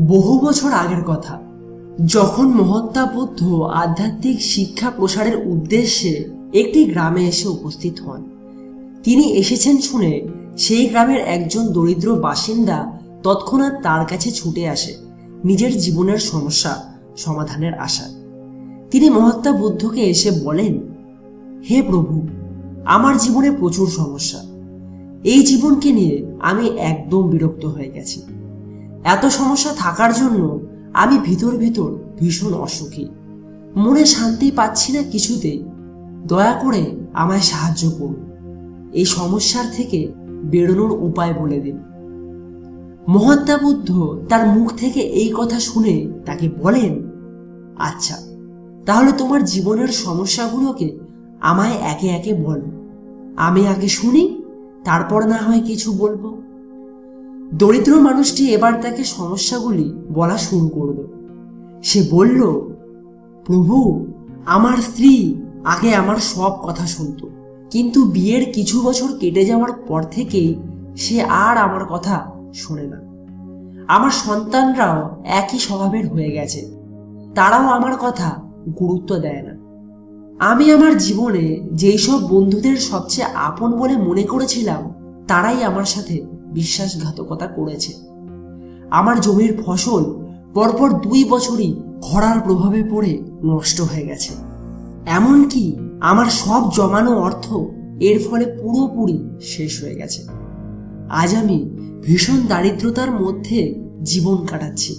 বহু বছর আগের কথা, যখন মহাত্মা বুদ্ধ আধ্যাত্মিক শিক্ষা প্রসারের উদ্দেশ্যে একটি গ্রামে এসে উপস্থিত হন। তিনি এসেছেন শুনে সেই গ্রামের একজন দরিদ্র বাসিন্দা তৎক্ষণাৎ তার কাছে ছুটে আসে নিজের জীবনের সমস্যা সমাধানের আশায়। তিনি মহাত্মা বুদ্ধকে এসে বলেন, হে প্রভু, আমার জীবনে প্রচুর সমস্যা। এই জীবনকে নিয়ে আমি একদম বিরক্ত হয়ে গেছি। এত সমস্যা থাকার জন্য আমি ভিতর ভিতর ভীষণ অসুখী, মনে শান্তি পাচ্ছি না কিছুতেই। দয়া করে আমায় সাহায্য করুন, এই সমস্যার থেকে বেরোনোর উপায় বলে দিন। মহাত্মা বুদ্ধ তার মুখ থেকে এই কথা শুনে তাকে বলেন, আচ্ছা, তাহলে তোমার জীবনের সমস্যাগুলোকে আমায় একে একে বলো। আমি আগে শুনি, তারপর না হয় কিছু বলবো। দরিদ্র মানুষটি এবার তাকে সমস্যাগুলি বলা শুরু করল। সে বলল, প্রভু, আমার স্ত্রী আগে আমার সব কথা শুনত, কিন্তু বিয়ের কিছু বছর কেটে যাওয়ার পর থেকেই সে আর আমার কথা শোনে না। আমার সন্তানরাও একই স্বভাবের হয়ে গেছে, তারাও আমার কথা গুরুত্ব দেয় না। আমি আমার জীবনে যেই সব বন্ধুদের সবচেয়ে আপন বলে মনে করেছিলাম, তারাই আমার সাথে বিশ্বাসঘাতকতা করেছে। আমার জমির ফসল পরপর 2 বছরই খরার প্রভাবে পড়ে নষ্ট হয়ে গেছে। এমনকি আমার সব জমানো অর্থ এর ফলে পুরোপুরি শেষ হয়ে গেছে। আজ আমি ভীষণ দারিদ্রতার মধ্যে জীবন কাটাচ্ছি।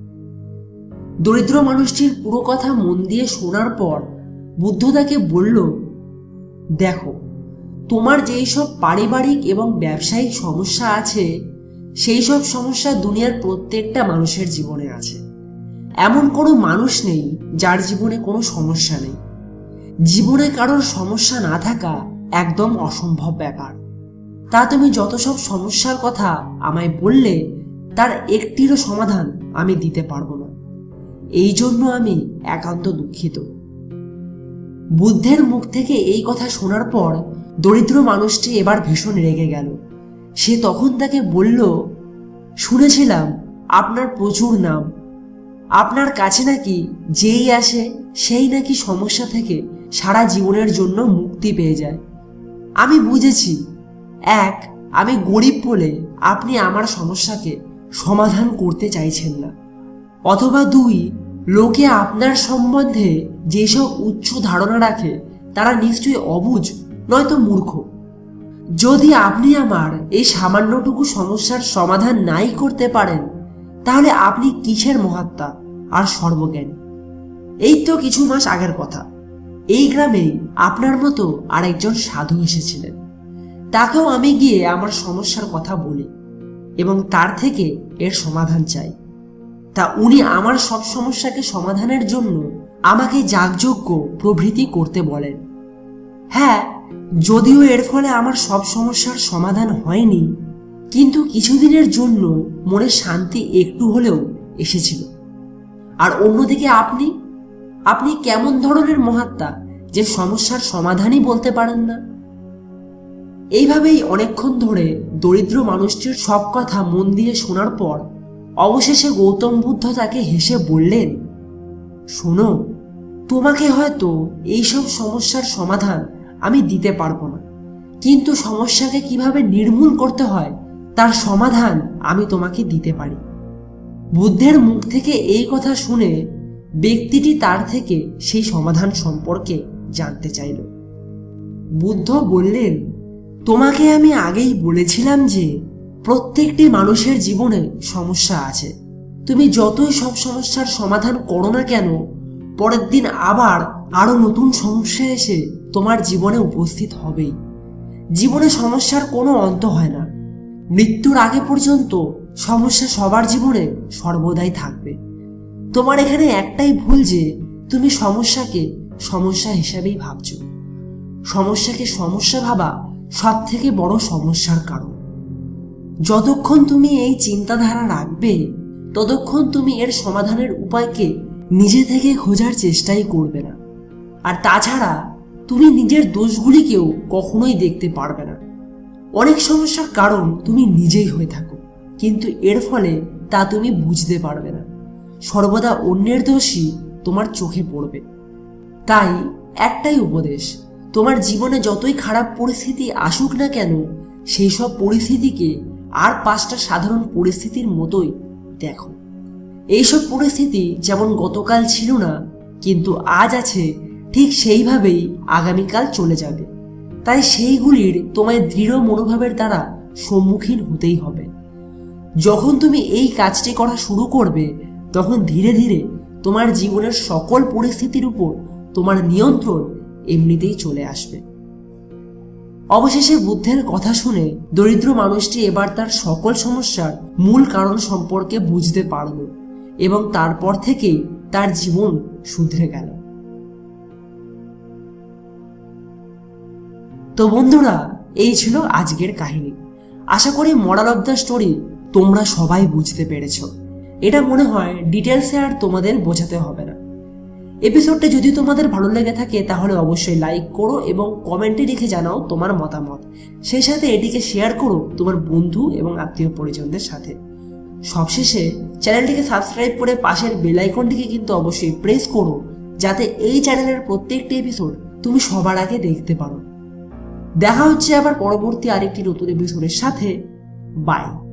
দরিদ্র মানুষটির পুরো কথা মন দিয়ে শোনার পর বুদ্ধ তাকে বলল, দেখো, তোমার যেই সব পারিবারিক এবং ব্যবসায়িক সমস্যা আছে, সেই সব সমস্যা দুনিয়ার প্রত্যেকটা মানুষের জীবনে আছে। এমন কোনো মানুষ নেই যার জীবনে কোনো সমস্যা নেই। জীবনে কারোর সমস্যা না থাকা একদম অসম্ভব ব্যাপার। তা তুমি যত সব সমস্যার কথা আমায় বললে, তার একটিরও সমাধান আমি দিতে পারবো না। এই জন্য আমি একান্ত দুঃখিত। বুদ্ধের মুখ থেকে এই কথা শোনার পর দরিদ্র মানুষটি এবার ভীষণ রেগে গেল। সে তখন তাকে বলল, শুনেছিলাম আপনার প্রচুর নাম। আপনার কাছে নাকি যেই আসে সেই নাকি সমস্যা থেকে সারা জীবনের জন্য মুক্তি পেয়ে যায়। আমি বুঝেছি, 1, আমি গরিব বলে আপনি আমার সমস্যাকে সমাধান করতে চাইছেন না, অথবা 2, লোকে আপনার সম্বন্ধে যেসব উচ্চ ধারণা রাখে তারা নিশ্চয়ই অবুঝ নয়তো মূর্খ। যদি আপনি আমার এই সামান্যটুকু সমস্যার সমাধান নাই করতে পারেন, তাহলে আপনি কিসের মহাত্মা আর সর্বজ্ঞানী? এই তো কিছু মাস আগের কথা, এই গ্রামে আপনার মতো আরেকজন সাধু এসেছিলেন। তাকেও আমি গিয়ে আমার সমস্যার কথা বলি এবং তার থেকে এর সমাধান চাই। তা উনি আমার সব সমস্যাকে সমাধানের জন্য আমাকে যাগযজ্ঞ প্রভৃতি করতে বলেন। হ্যাঁ, যদিও এর ফলে আমার সব সমস্যার সমাধান হয়নি, কিন্তু কিছুদিনের জন্য মনে শান্তি একটু হলেও এসেছিল। আর অন্যদিকে আপনি কেমন ধরনের মহাত্মা যে সমস্যার সমাধানই বলতে পারেন না? এইভাবেই অনেকক্ষণ ধরে দরিদ্র মানুষটির সব কথা মন দিয়ে শোনার পর অবশেষে গৌতম বুদ্ধ তাকে হেসে বললেন, শোনো, তোমাকে হয়তো এইসব সমস্যার সমাধান আমি দিতে পারবো না, কিন্তু সমস্যাকে কিভাবে নির্মূল করতে হয় তার সমাধান আমি তোমাকে দিতে পারি। বুদ্ধের মুখ থেকে এই কথা শুনে ব্যক্তিটি তার থেকে সেই সমাধান সম্পর্কে জানতে চাইল। বুদ্ধ বললেন, তোমাকে আমি আগেই বলেছিলাম যে প্রত্যেকটি মানুষের জীবনে সমস্যা আছে। তুমি যতই সব সমস্যার সমাধান করো না কেন, পরের দিন আবার আরো নতুন সমস্যা এসে তোমার জীবনে উপস্থিত হবেই। জীবনে সমস্যার কোনো অন্ত হয় না। মৃত্যুর আগে পর্যন্ত সমস্যা সবার জীবনে সর্বদাই থাকবে। তোমার এখানে একটাই ভুল যে তুমি সমস্যাকে সমস্যা হিসাবেই ভাবছো। সমস্যাকে সমস্যা ভাবা সব থেকে বড় সমস্যার কারণ। যতক্ষণ তুমি এই চিন্তাধারা রাখবে, ততক্ষণ তুমি এর সমাধানের উপায়কে নিজে থেকে খোঁজার চেষ্টাই করবে না। আর তাছাড়া তুমি নিজের দোষগুলিকেও কখনোই দেখতে পারবে না। অনেক সমস্যার কারণ তুমি নিজেই হয়ে থাকো, কিন্তু এর ফলে তা তুমি বুঝতে পারবে না। সর্বদা অন্যের দোষই তোমার চোখে পড়বে। তাই একটাই উপদেশ, তোমার জীবনে যতই খারাপ পরিস্থিতি আসুক না কেন, সেই সব পরিস্থিতিকে আর 5টা সাধারণ পরিস্থিতির মতোই দেখো। এইসব পরিস্থিতি যেমন গতকাল ছিল না, কিন্তু আজ আছে, ঠিক সেইভাবেই আগামীকাল চলে যাবে। তাই সেইগুলির তোমায় দৃঢ় মনোভাবের দ্বারা সম্মুখীন হতেই হবে। যখন তুমি এই কাজটি করা শুরু করবে, তখন ধীরে ধীরে তোমার জীবনের সকল পরিস্থিতির উপর তোমার নিয়ন্ত্রণ এমনিতেই চলে আসবে। অবশেষে বুদ্ধের কথা শুনে দরিদ্র মানুষটি এবার তার সকল সমস্যার মূল কারণ সম্পর্কে বুঝতে পারল এবং তারপর থেকেই তার জীবন শুধরে গেল। তো বন্ধুরা, এই ছিল আজকের কাহিনী। আশা করি মোরাল অফ দ্য স্টোরি তোমরা সবাই বুঝতে পেরেছ। এটা মনে হয় ডিটেলসে আর তোমাদের বোঝাতে হবে না। এপিসোডটা যদি তোমাদের ভালো লেগে থাকে তাহলে অবশ্যই লাইক করো এবং কমেন্টে লিখে জানাও তোমার মতামত। সেই সাথে এটিকে শেয়ার করো তোমার বন্ধু এবং আত্মীয় পরিজনদের সাথে। সবশেষে চ্যানেলটিকে সাবস্ক্রাইব করে পাশের বেল আইকনটিকে কিন্তু অবশ্যই প্রেস করো, যাতে এই চ্যানেলের প্রত্যেকটি এপিসোড তুমি সবার আগে দেখতে পারো। দেখা হচ্ছে আবার পরবর্তী আরেকটি নতুন এপিসোডের সাথে। বাই।